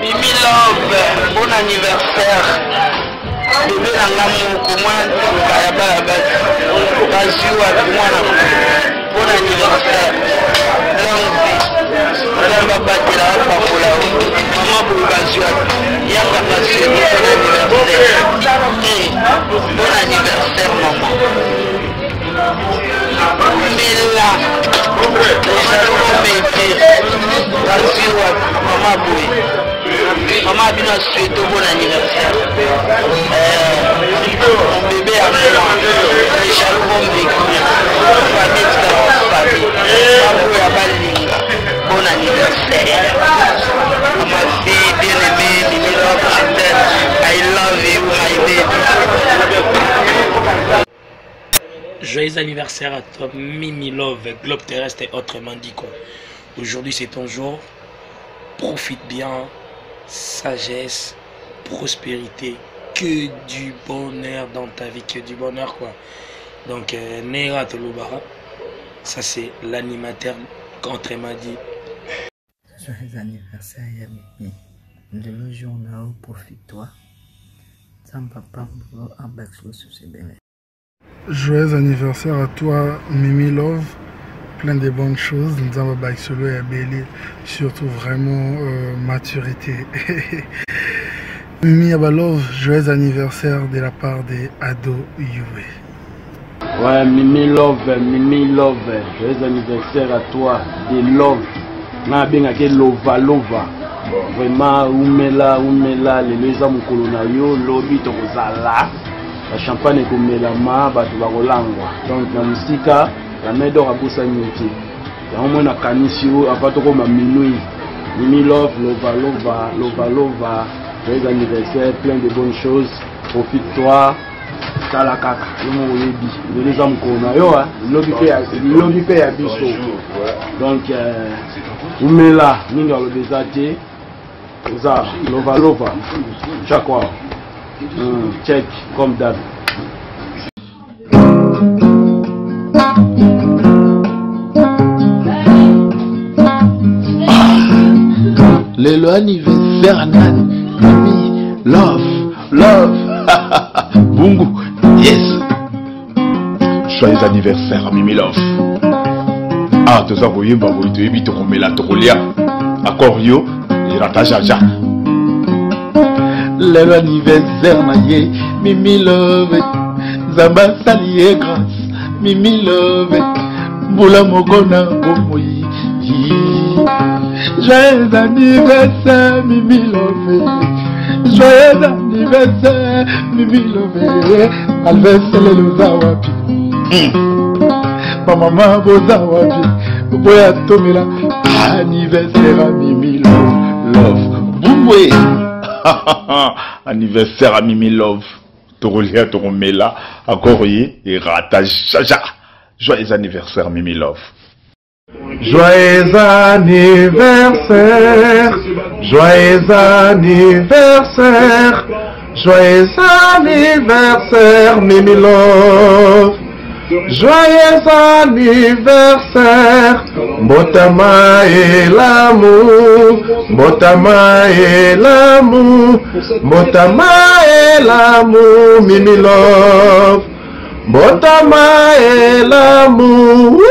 Mimi Love, bon anniversaire. Bébé nanga moko mwana kaya baba baziwa mwana bon anniversaire. Longue vie. Nanga batela papola. Mama bou baziwa. Yaka baziwa bon anniversaire. Bon anniversaire maman. Mila. Baziwa mama bou. Maman a bien souhaité bon anniversaire. Mon bébé à moi, les jaloux vont me découvrir. Famille de la famille. Bon anniversaire. Ma fille bien-aimée, Mimi Love, je t'aime. I love you, my baby. Joyeux anniversaire à toi, Mimi Love, Globe Terrestre et autrement dit quoi. Aujourd'hui c'est ton jour. Profite bien. Sagesse, prospérité, que du bonheur dans ta vie, que du bonheur quoi. Donc Nera Tolobara, ça c'est l'animateur contre m'a dit. Joyeux anniversaire Yamimi. Le journal profite-toi. Joyeux anniversaire à toi Mimi Love. Plein de bonnes choses, nous avons solo et Abélé, surtout vraiment maturité. Mimi Abalov, joyeux anniversaire de la part des Ado Yue. Ouais, Mimi Love, joyeux anniversaire à toi, des Love. Na benga ke lova lova. Vraiment umela les leza mukolo na yo lobi to kozala. La champagne komela ma ba to ba kolangwa. Donc na musika la main d'or à Boussa Nyoti. Il y a un moment à Kanisio, à Patoko Maminou. Mimi Love, lova. Joyeux anniversaire, plein de bonnes choses. Profite-toi. Talakaka, le les hommes qu'on a yo, lobby paye à biso. Donc, on met là, nous dans le désert. Lova. Chaque fois. Check, comme d'hab. Le anniversaire Nan, Mimi Love. Bungu, yes. Joyeux anniversaire Mimi Love. Ah, tu as envoyé ma voix, tu évites de la trolia. Accorio, il rata jaja. Le anniversaire Naye, Mimi Love. Zamba salié grâce, Mimi Love. Boula Mogona, Bomoyi. Joyeux anniversaire Mimi Love. Joyeux anniversaire Mimi Love. Anniversaire le Zawapi. Maman boza wapi. Boya tomela. Anniversaire à Mimi Love. Boumoué. Anniversaire à Mimi Love. Torolia Toromela. Akoroye et Rata Jaja. Joyeux anniversaire Mimi Love. Joyeux anniversaire, joyeux anniversaire, joyeux anniversaire, Mimi Love. Joyeux anniversaire, Motama et l'amour, Motama et l'amour, Motama et l'amour, Mimi Love. Motama et l'amour.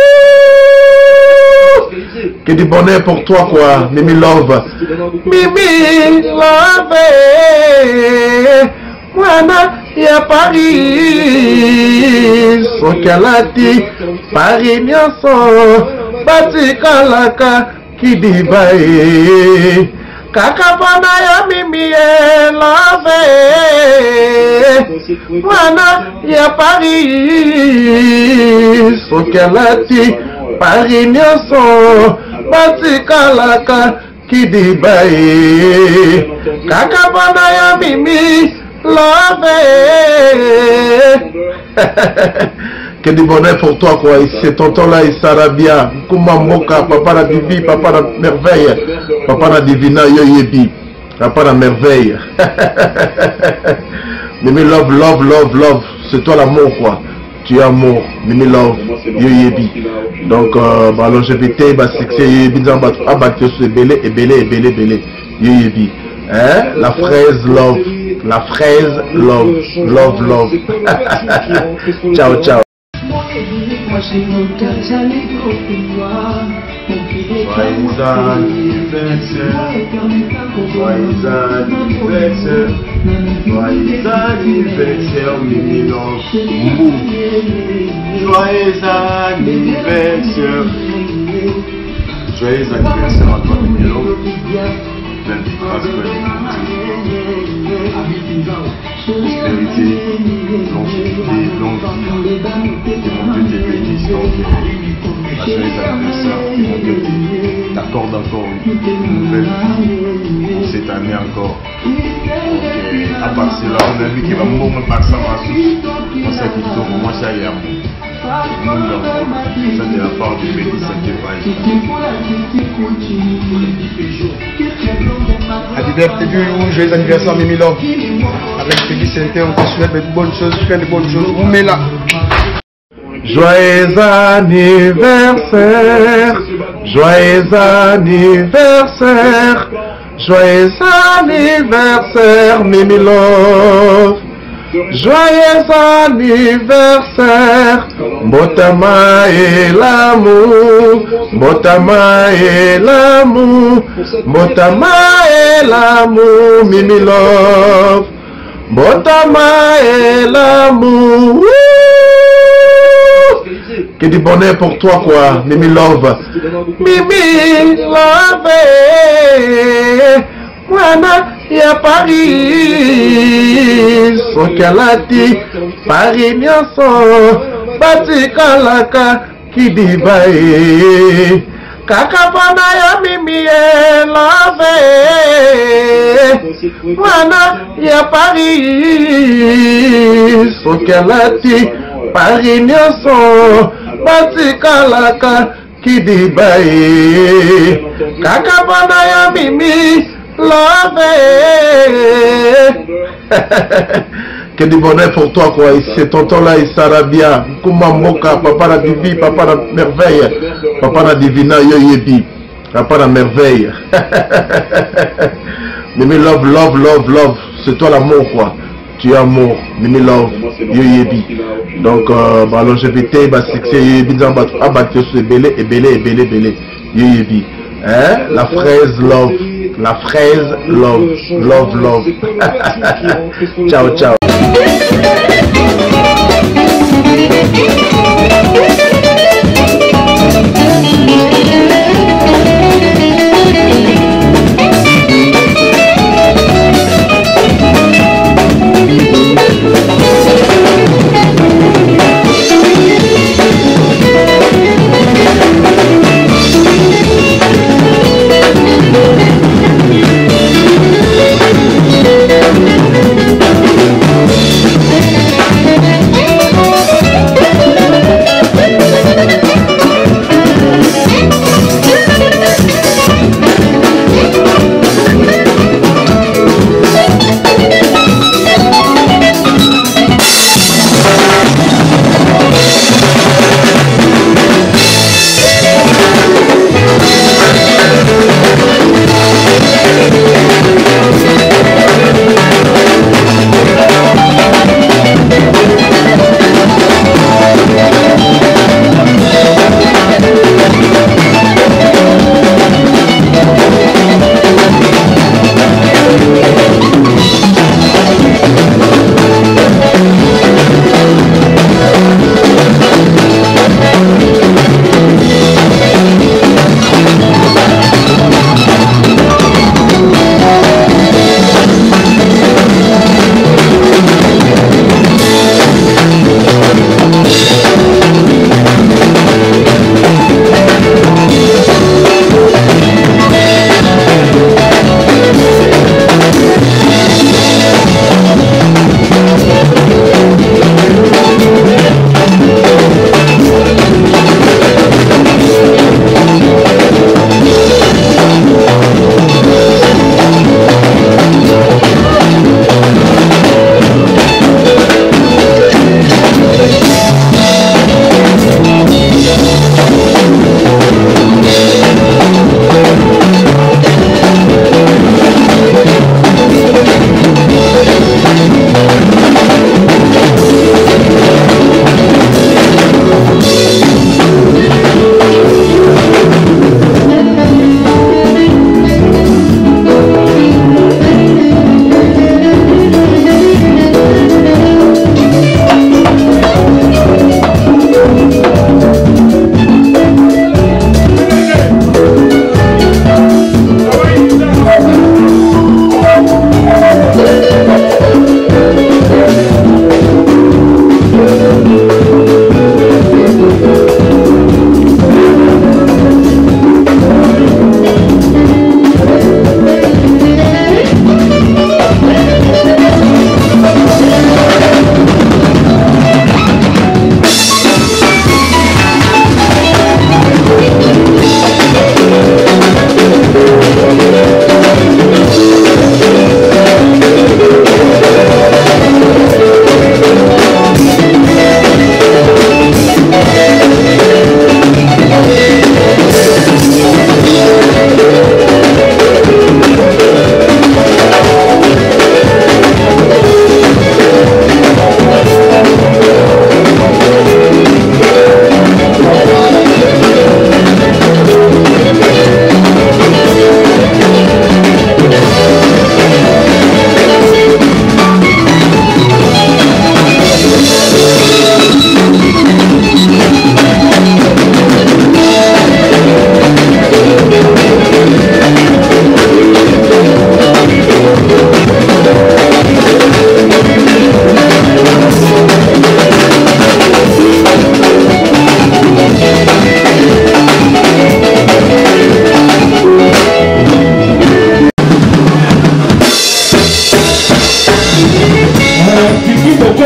Que du bonheur pour toi quoi, Mimi Love. Mimi Love. Mwana ya Paris. Sokalati Paris nyonso. Batikalaka kidibae. Kakapana ya Mimi Love. Mwana ya Paris. Sokalati Paris nyonso batikalaka kidibae kakabana ya Mimi Love. Que du bonheur pour toi quoi, c'est tonton là il Sarabia Kuma Moka, papa la Bibi, papa la merveille, papa la Divina Yoyebi, papa la merveille. Mimi Love, c'est toi l'amour quoi. Tu es amour, Mimi Love, Yoyebi. Donc, longévité, succès, Yoyebi, abattu sur belé, Yoyebi. Hein? La fraise love. La fraise love. Love, love. Ciao, ciao. Joyeux anniversaire, joyeux anniversaire, joyeux anniversaire, Mimi Love. Joyeux anniversaire, joyeux anniversaire à toi, Mimi Love. Pleine de grâce, pleine de prospérité, longévité, longue vie. Que mon Dieu te bénisse, donc joyeux anniversaire, que mon Dieu t'accorde encore une nouvelle vie pour cette année encore. Donc, à partir de là, on a vu qu'il va me passer à ma source. On sait qu'il tourne, moi ça y est. Ça de la part de Béni Saint-Évaï. Happy birthday to you, joyeux anniversaire Mimi Love. Avec Béni Saint-Évaï, on te souhaite de bonnes choses, plein de bonnes choses. On met là. Joyeux anniversaire, joyeux anniversaire, joyeux anniversaire, Mimi Love. Joyeux anniversaire, Botama et l'amour, Botama et l'amour, Botama et l'amour, Mimi Love. Botama et l'amour. Que du bonheur pour toi, quoi, Mimi Love. Mimi Love. Mwana ya Paris. Sokalati Paris nyonso. Batikalaka kidibae. Kakapana ya Mimi Love. Mwana ya Paris. Sokalati Paris nyonso batikalaka kidibae kakapana ya Mimi Love. Que du bonheur pour toi, quoi. C'est tonton là, il sera bien. Kuma Moka, papa la Bibi, papa la merveille, papa la divina yoyebi, papa la merveille. Mimi Love, love, love, love. C'est toi l'amour, quoi. Tu es amour, Mimi Love, yoyebi. Donc, longévité, succès, yoyebi, abattu sur belé, et belé, et belé, belé, yoyebi. Hein? La fraise love, la fraise love, love, love. Ciao, ciao.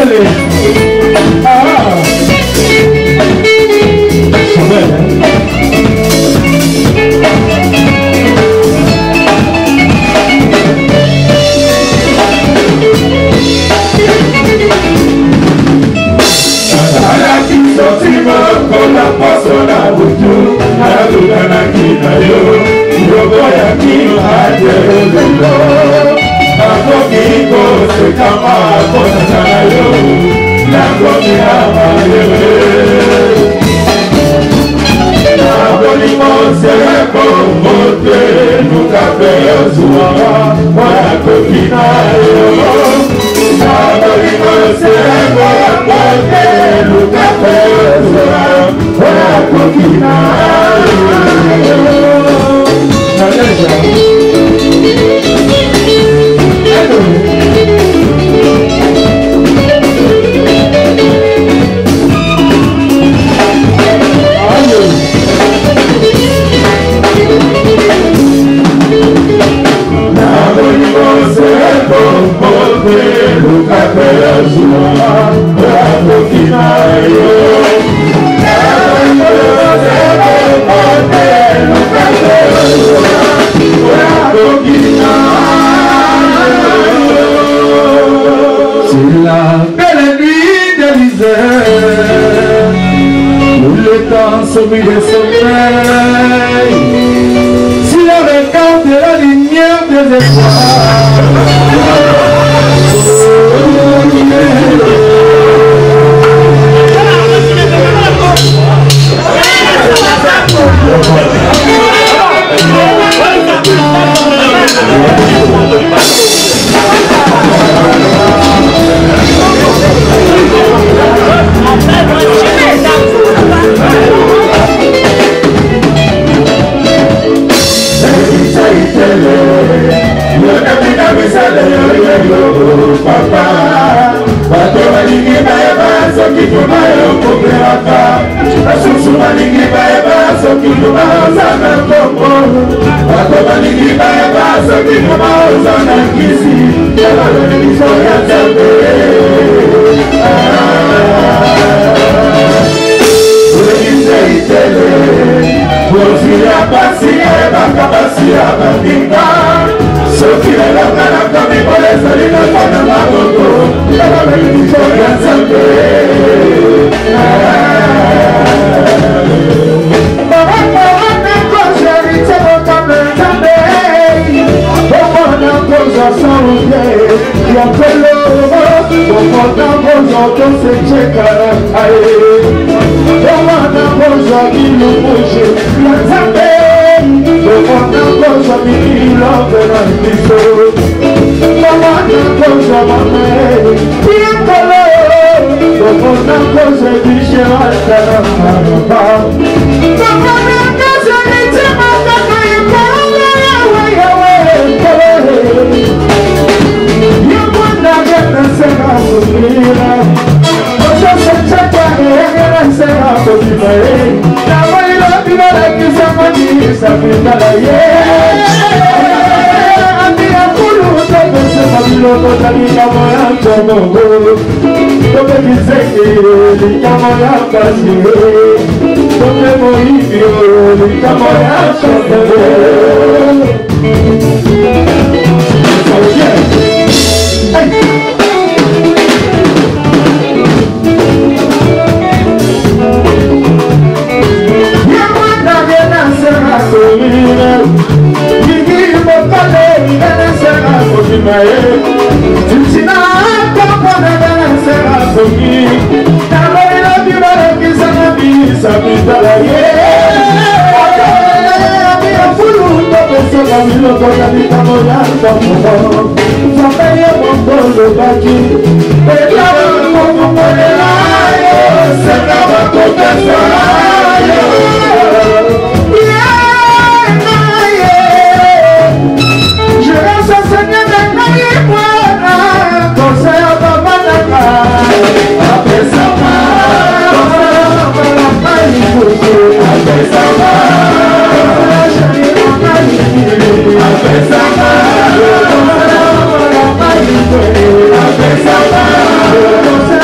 Apesar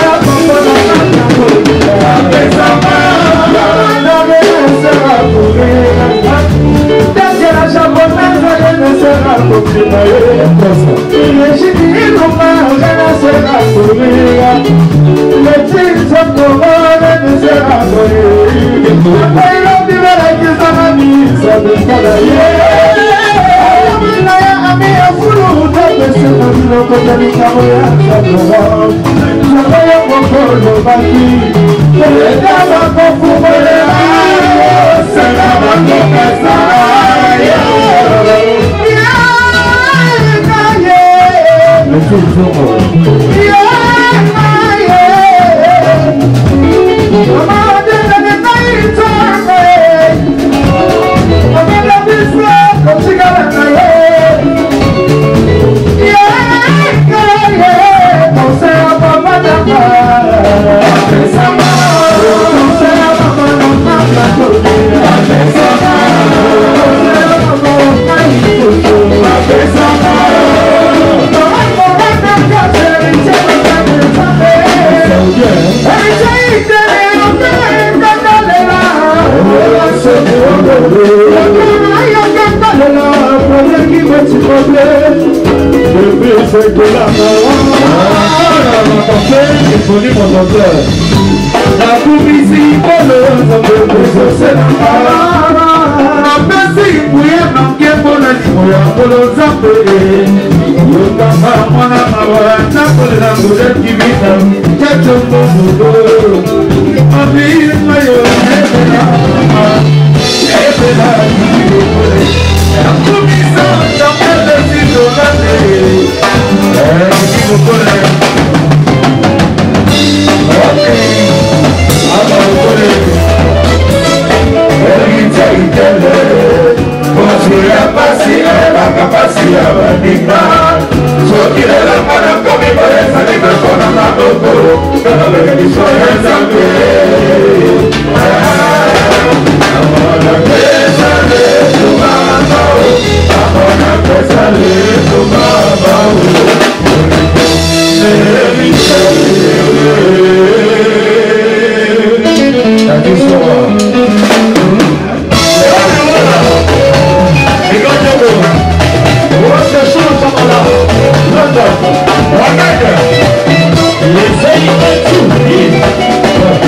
Let's say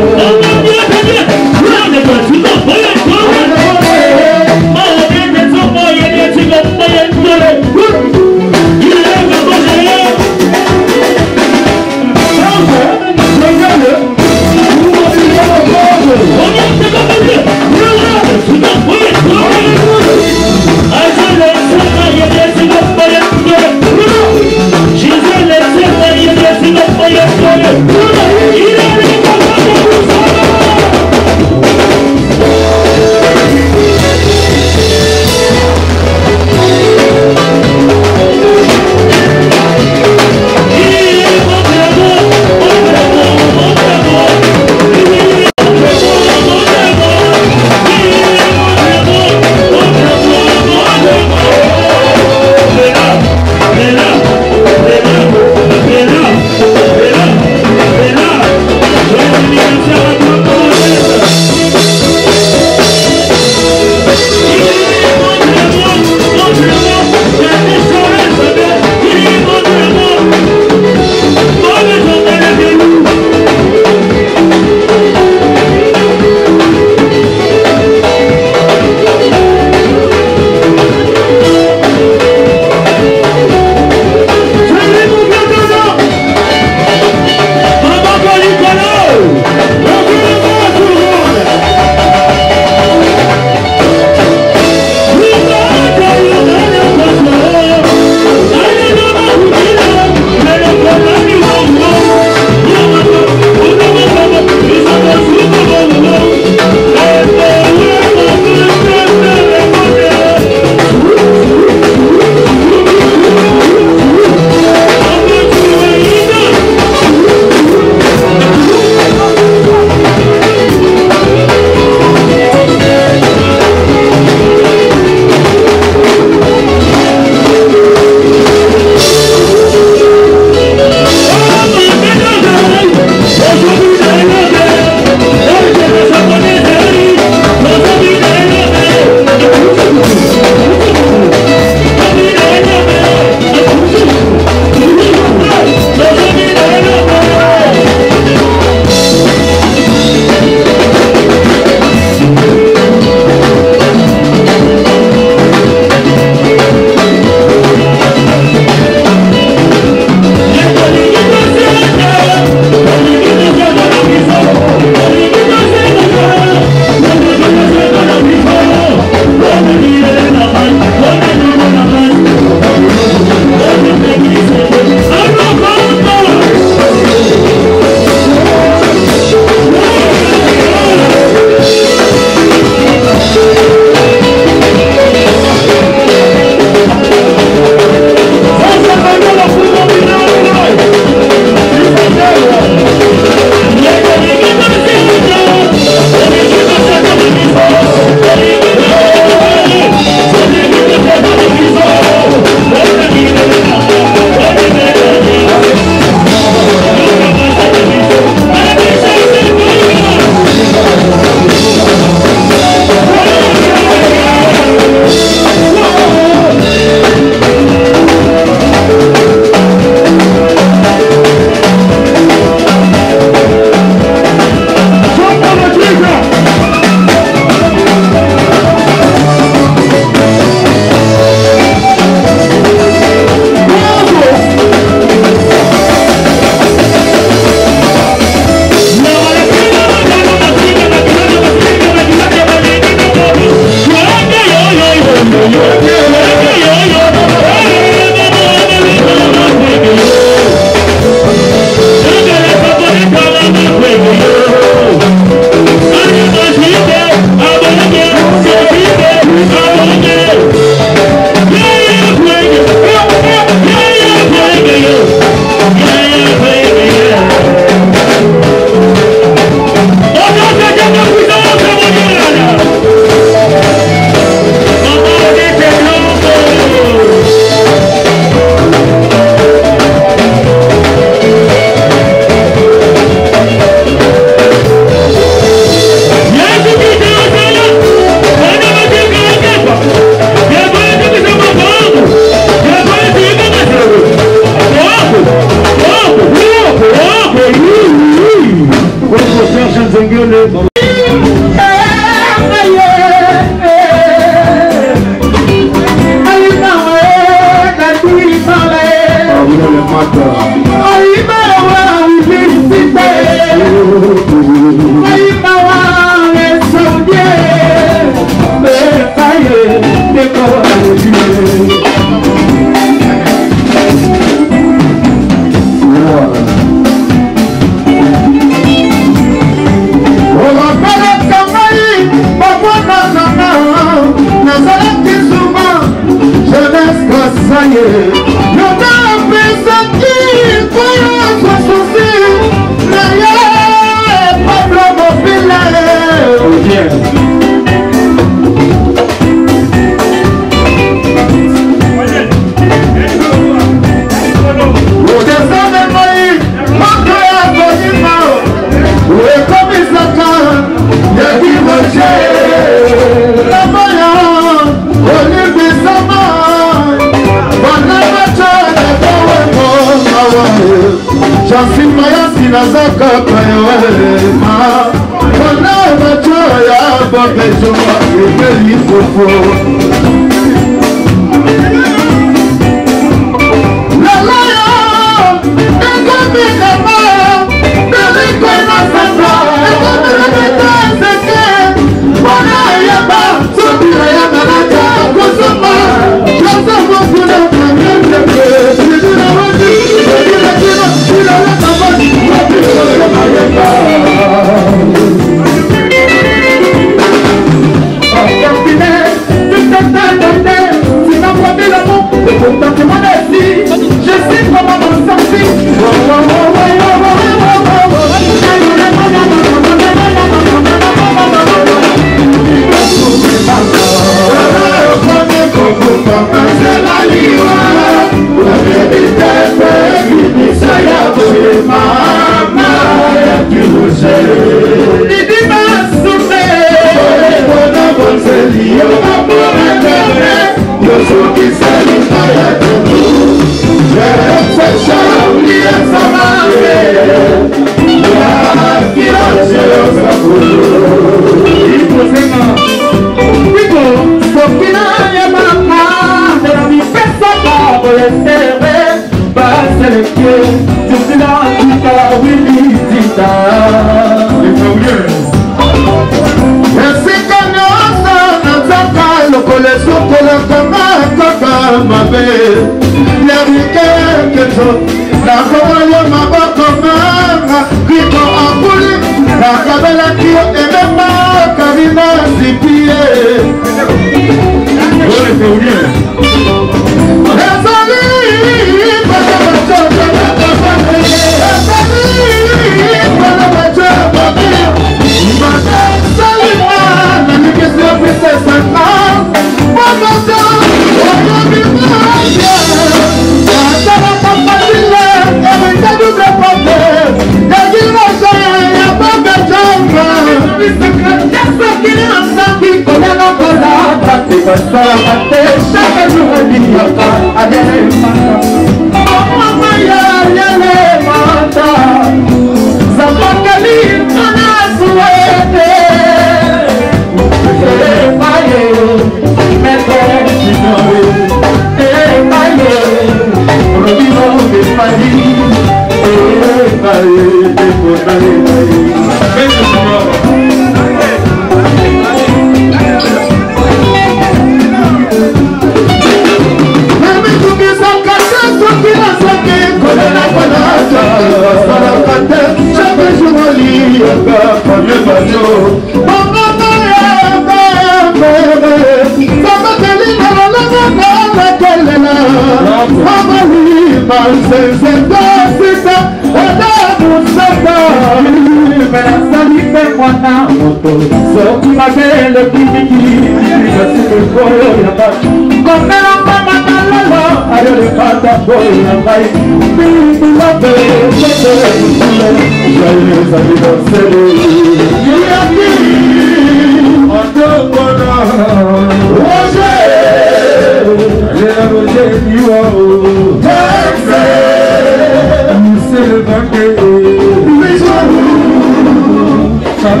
Sabe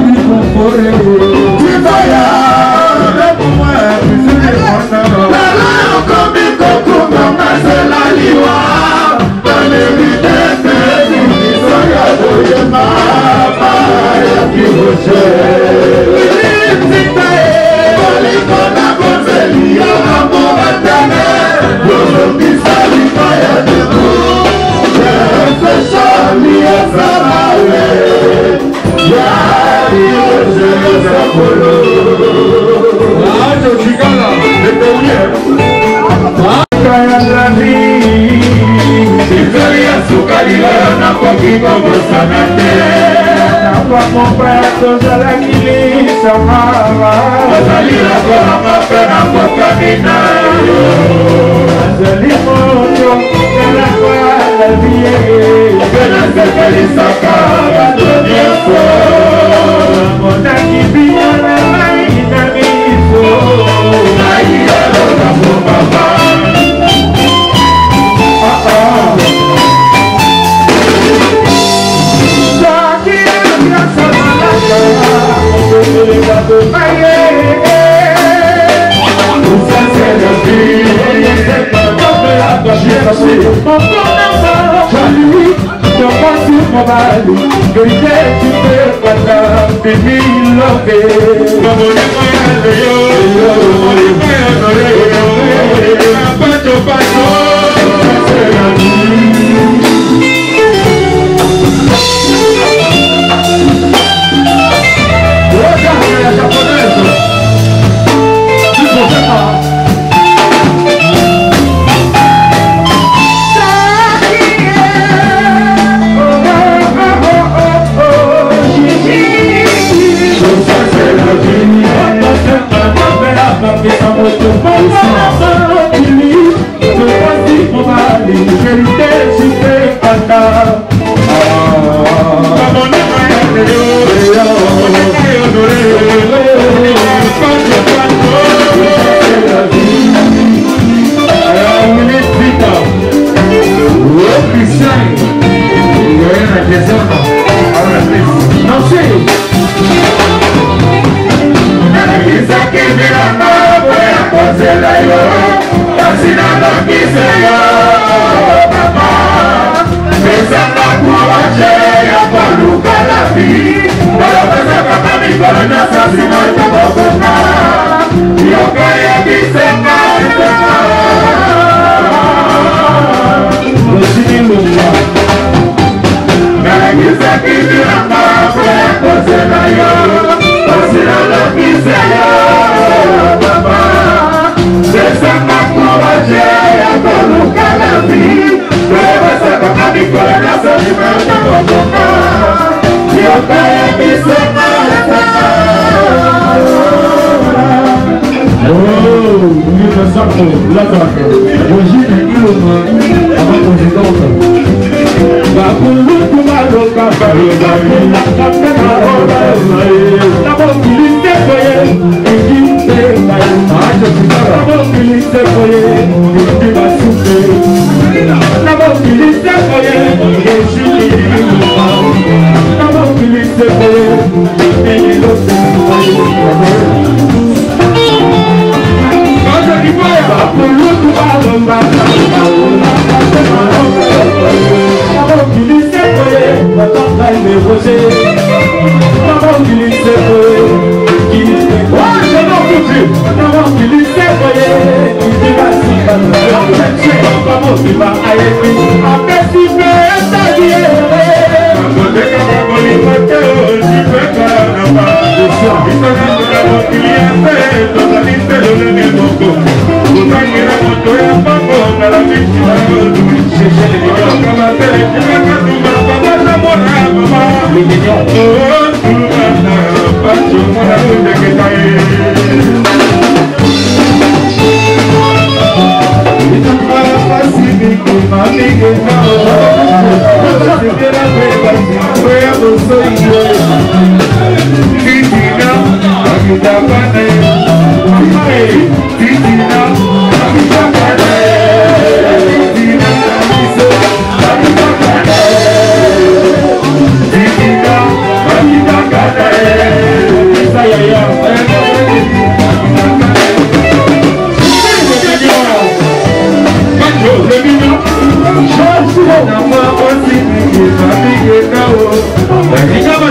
Kama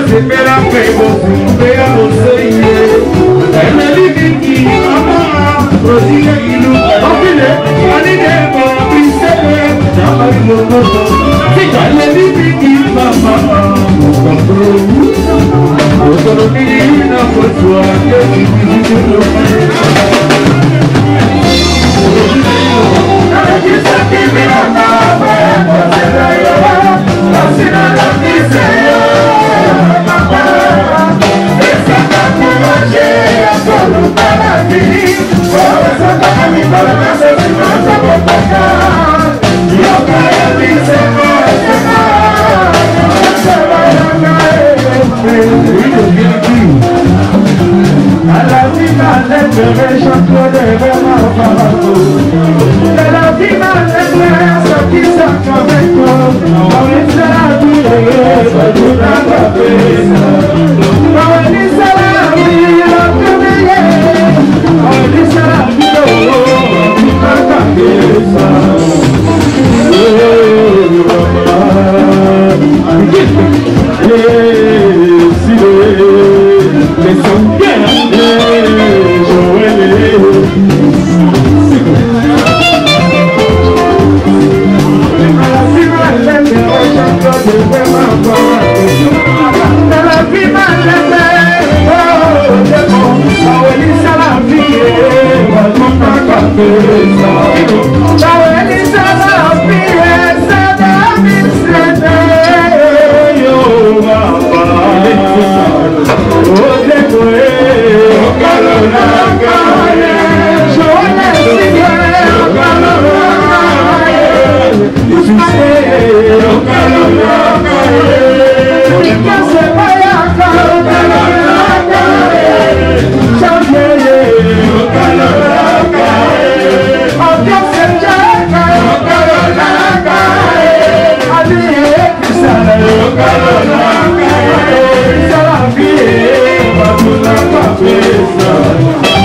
sepela mpe bosumbe ya boseye emeli mingi mama rosine ilu opile anide bobisele namalimomoto emeli mingi mama mokambro osolomili na koswa kekikikikilu Cabeça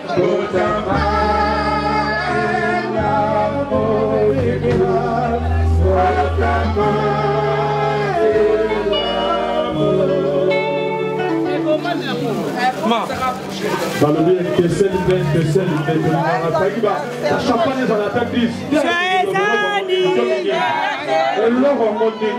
que c'est la champagne dans la tête 10. Et l'or en monté.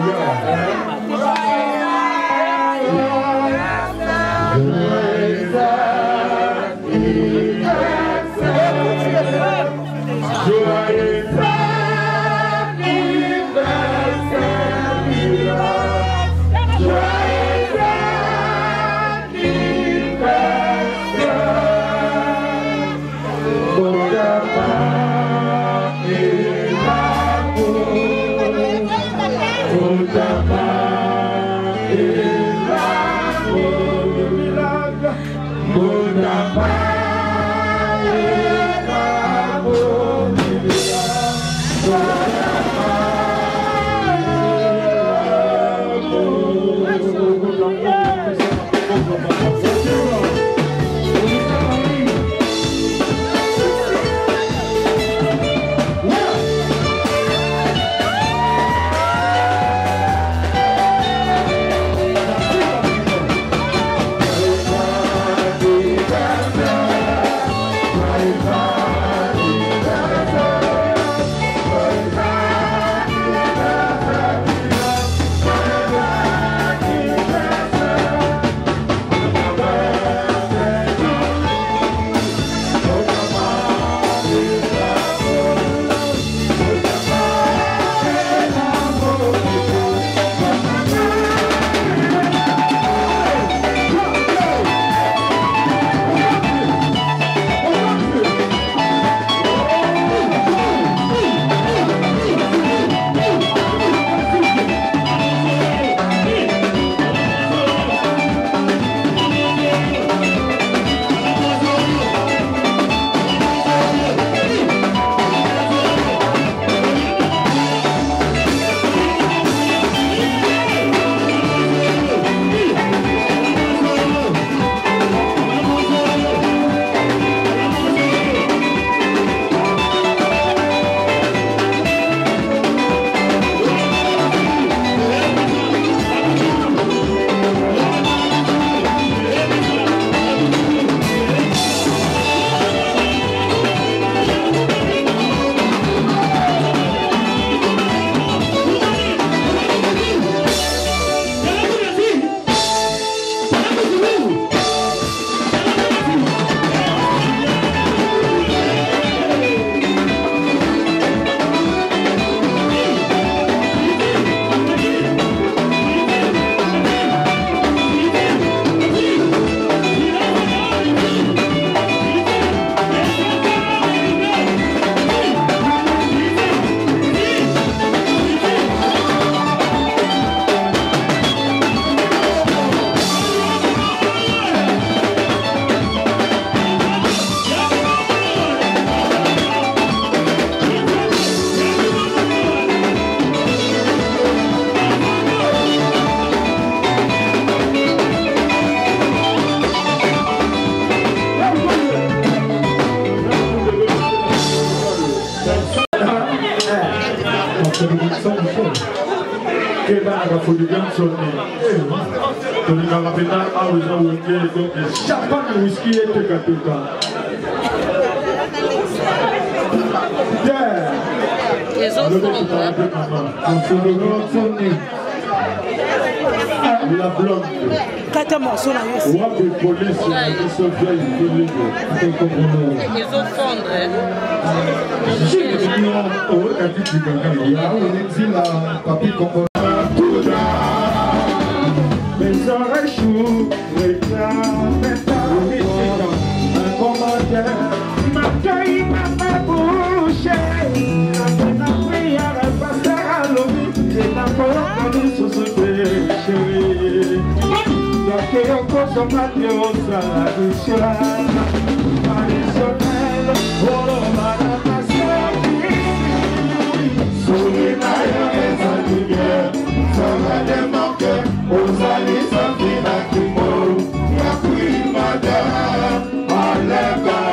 Champagne whisky et Tekatuka. Les autres la blonde. Quatre morceaux là. Les autres fondre. Mes oreilles choues, un commentaire m'accueille ma bouche. La prière passe à l'eau, et la parole sous ce péché. Donc, il y a encore son matin au saladichal, traditionnel, pour le malade, souris naïa et sa lumière, ça va démanquer, aux alliés, ça finit à tout mot, y'a pris madame, enlève.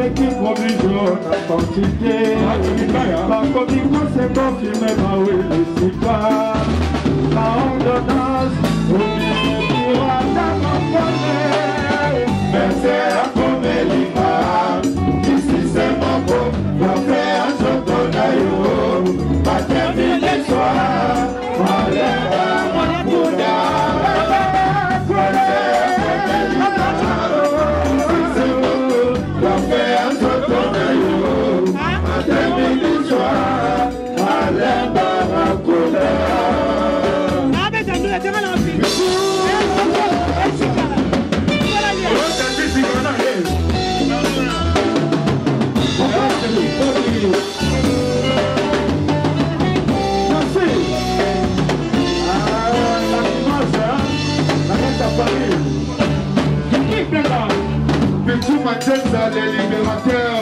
qui provision la quantité. La commission c'est confirmé, ma oui, le SIPA. La ordonnance, au milieu pour attendre mon merci à Comélica. Ici c'est mon beau, la paix à Sotonayo. Ma termine soir, ma lèvre, ma bouddha. Les libérateurs,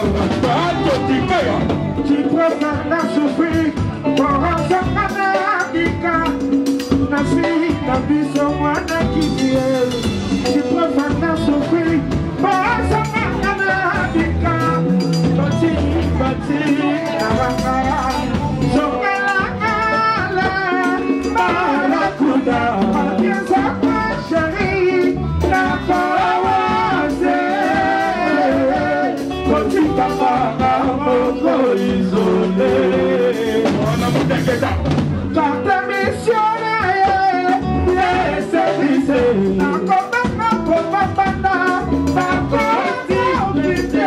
tu préfères la souffrir pour recevoir la Africa. La fille, la vie, son moine qui vient. Tu préfères la souffrir pour recevoir la Africa. Bati, bati, la Barakuda, chérie, la isolé. Quand la mission est laissez-lisez. Encore maintenant pour ma bande, ma côté obligée.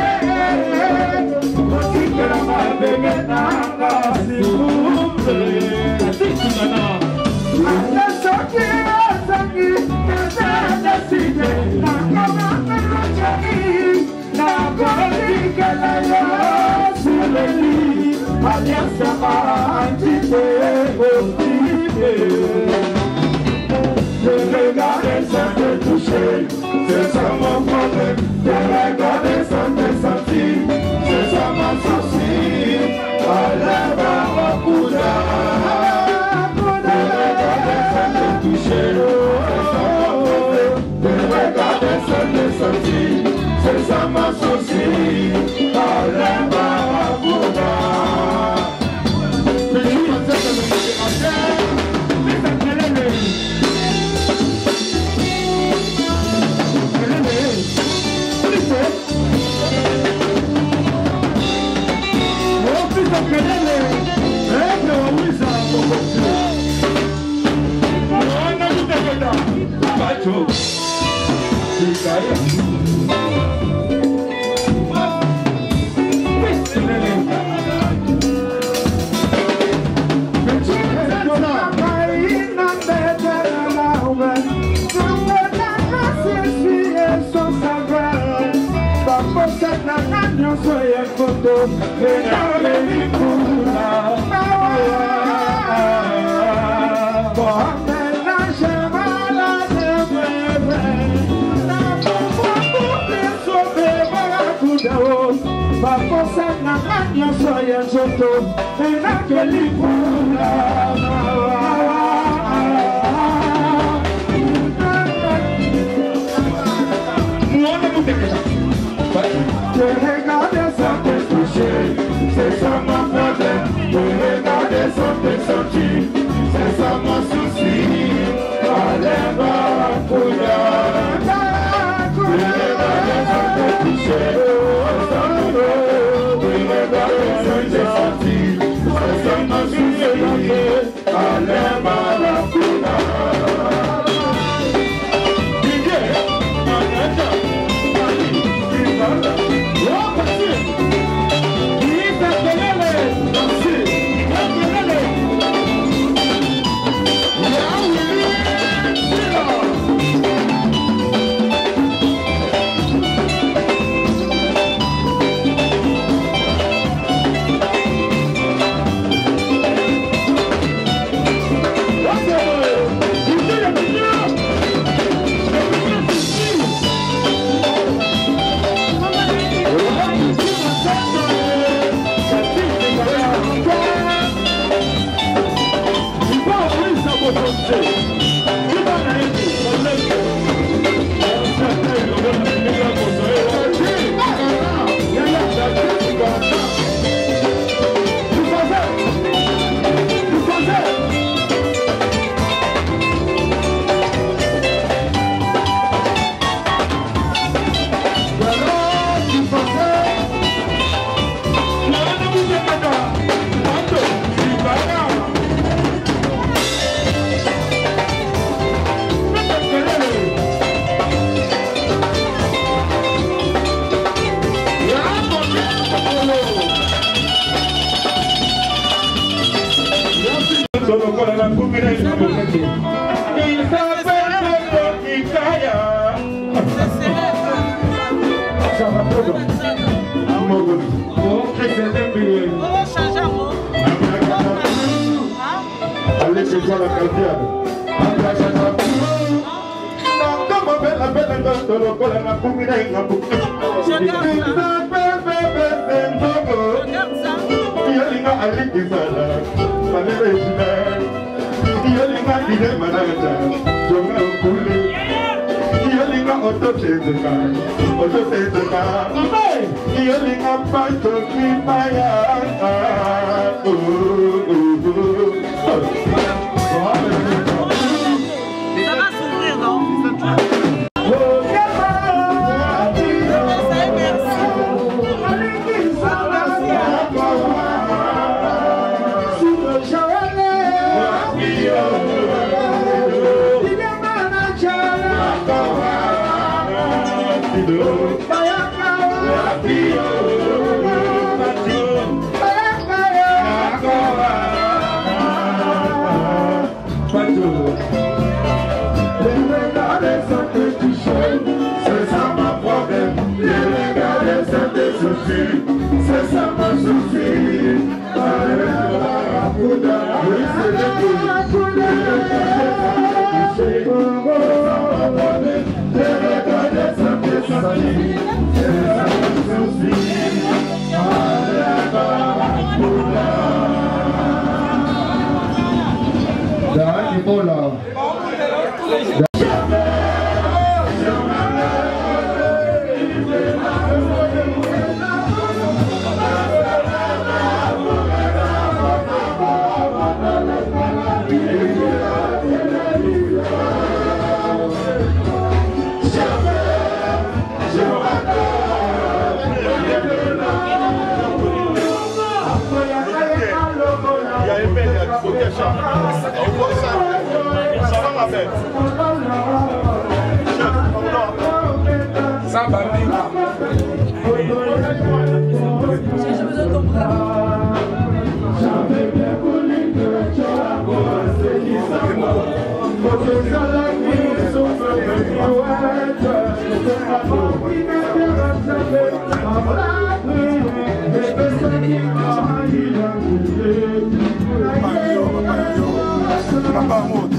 Aussi que la main béguenara, s'il vous plaît. Allez sortir, sortir, j'ai décidé. Encore maintenant, chérie, la côté que la yo sur le lit. Alliance à je regardais sans te toucher, c'est ça mon problème. Je regardais sans te sentir, c'est ça mon souci. Allez, Barakuda. Je regardais sans te toucher, c'est ça mon problème. Je regardais sans te sentir, c'est ça mon souci. Allez, Barakuda. C'est ça mon problème, je regardais sans te sentir, c'est ça mon souci. Allez, Barakuda. Je regardais sans te toucher, c'est ça mon problème, je regardais sans te sentir, c'est ça mon souci. Allez, Barakuda. Didier, Manaja, Ali, Kibala, Wapasi. Allez chez toi la calvière. Ça va s'ouvrir, non? C'est ça ma souci. Ça va Papa,